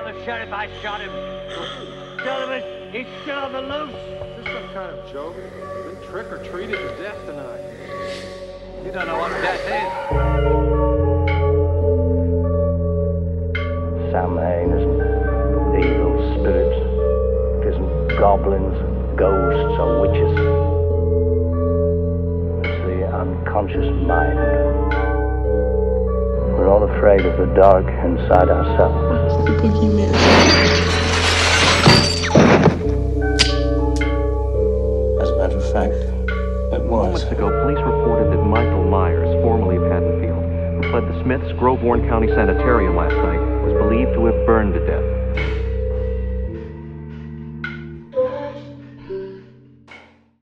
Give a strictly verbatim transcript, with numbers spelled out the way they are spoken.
tell the sheriff I shot him. Tell him he's still on the loose. Is this some kind of joke? Been trick-or-treated to death tonight. You don't know what death is. Samhain isn't evil spirits. It isn't goblins, ghosts, or witches. It's the unconscious mind. We're all afraid of the dark inside ourselves. That's the boogeyman. As a matter of fact, it was. Moments ago, police reported that Michael Myers, formerly of Haddonfield, who fled the Smiths Grove Warren County Sanitarium last night, was believed to have burned to death.